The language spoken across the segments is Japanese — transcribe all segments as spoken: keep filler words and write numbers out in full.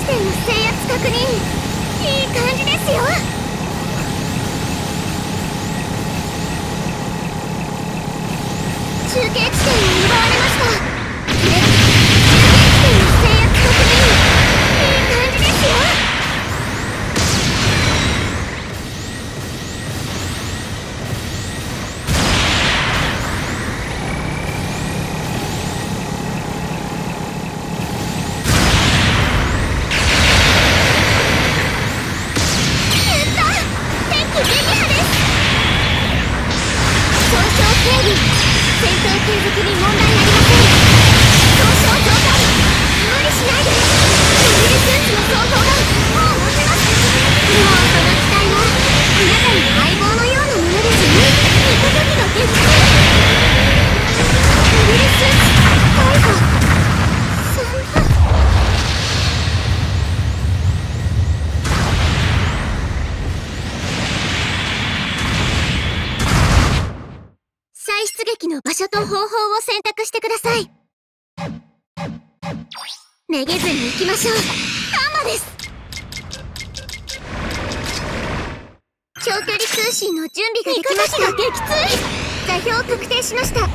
地点の制圧確認。いい感じですよ。中継地点を奪われました。で、中継地点の制圧確認。いい感じですよ。戦闘継続に問題ありません。交渉増加。無理しないで。モビルスーツの装甲がもう持てます。もうその機体はあなたの相棒のようなものですよね。見た時が激痛。モビルスーツ逮捕。そんな。再出撃の場所と方法を選択してください。めげずに行きましょう。ガンマです。長距離通信の準備ができました。味方が撃墜。座標を確定しました。味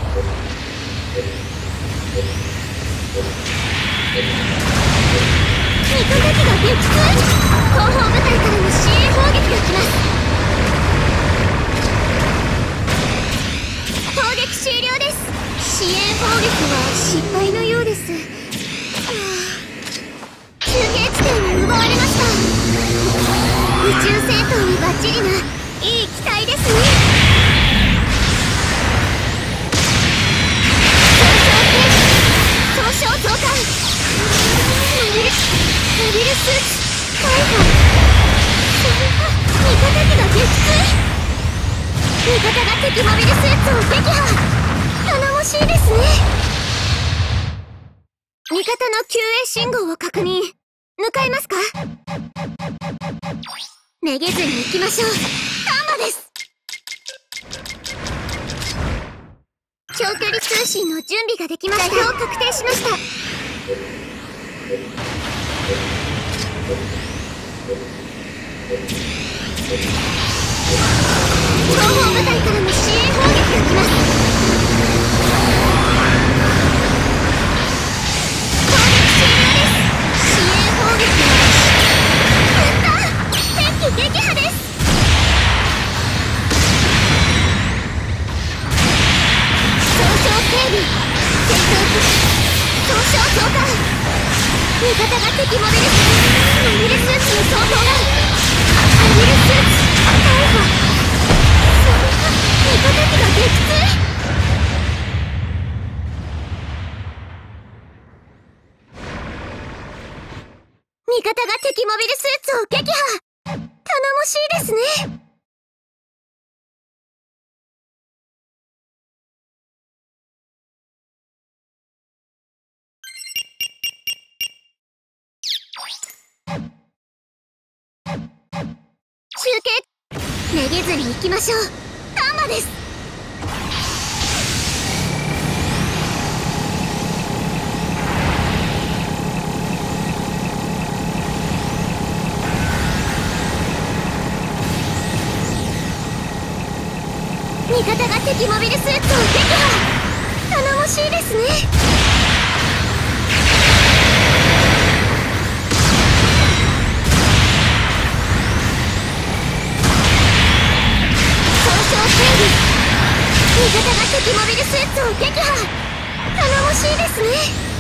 方機が撃墜。後方部隊からの支援砲撃が来ます。攻撃終了です。支援砲撃は失敗のようです。中継地点を奪われました。宇宙戦闘にバッチリないい機体ですね。総称増加。モビルモビルスーツ逮捕。味方機が撃墜。味方が敵モビルスーツを撃破。頼もしいですね。味方の救援信号を確認。向かいますか？めげずに行きましょう。ガンマです。長距離通信の準備ができました。座標を確定しました。後方部隊からの支援砲撃が来ます。攻撃終了です。支援砲撃はやった。敵撃破です。総称整備。戦闘機総称増加。味方が敵モビルスモビルスーツの装甲がモビルスーツ逮捕。味方機が撃墜。味方が敵モビルスーツを撃破。頼もしいですね。中継めげずに行きましょう。ガンマです。味方が敵モビルスーツを撃破。頼もしいですね。味方が敵モビルスーツを撃破。頼もしいですね。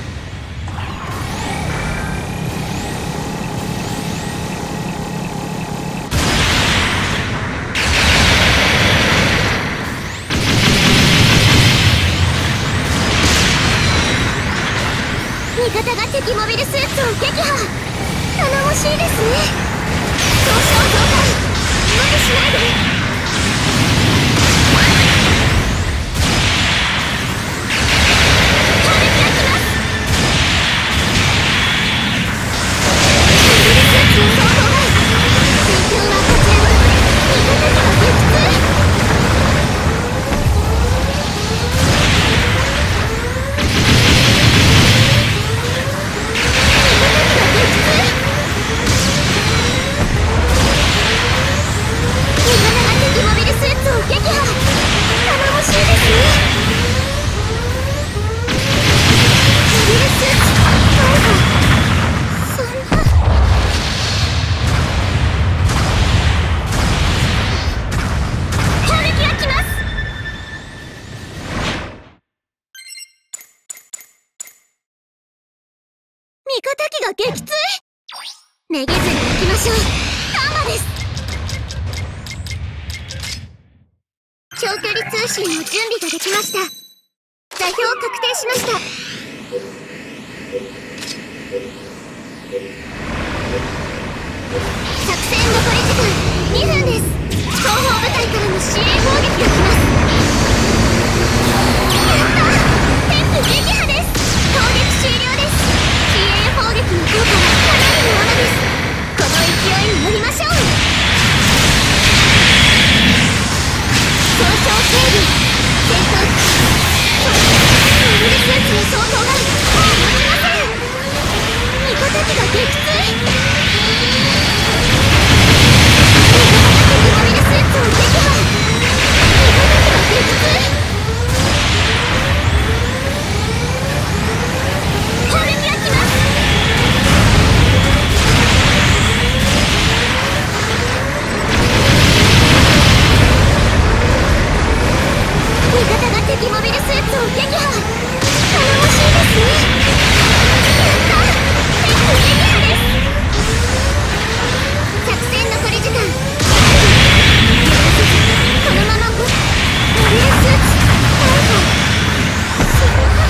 味方が敵モビルスーツを撃破。頼もしいですね。総称増加。無理しないで。撃墜。 が撃墜。めげずに行きましょう。タンマです。長距離通信の準備ができました。座標確定しました。作戦残り時間にふんです。後方部隊からの支援砲撃が来ます。やったー、天賦撃破です。攻撃終了です。支援砲撃の効果はかなりのものです。この勢いに乗りましょう。総称整備戦闘機モビルスーツの装甲がもう持ちません。味方機が撃墜。モビルスーツを撃破。味方機が撃墜。砲撃が来ます。味方が敵モビルスーツを撃破。頼もしいですね。やったー、天賦撃破です。作戦残り時間このままモビルスーツ倒す。すごい。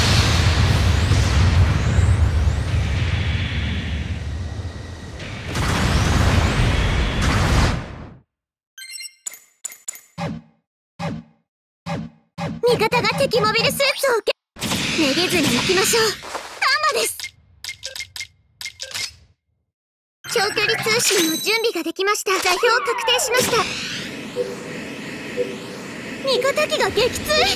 味方が敵モビルスーツを受けめげずに行きましょう。タンマです。長距離通信の準備ができました。座標確定しました。味方機が撃墜。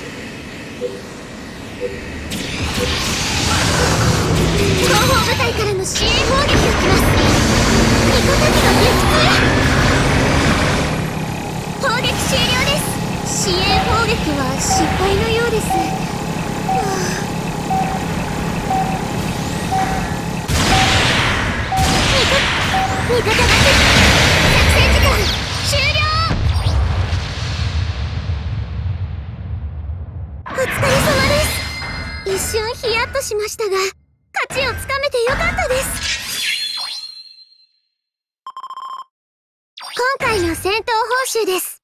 後方部隊からの支援砲撃が来ます。味方機が撃墜。砲撃終了です。支援砲撃は失敗のようです。はあ、味方が敵。作戦時間終了。お疲れ様です。一瞬ヒヤッとしましたが勝ちをつかめてよかったです。今回の戦闘報酬です。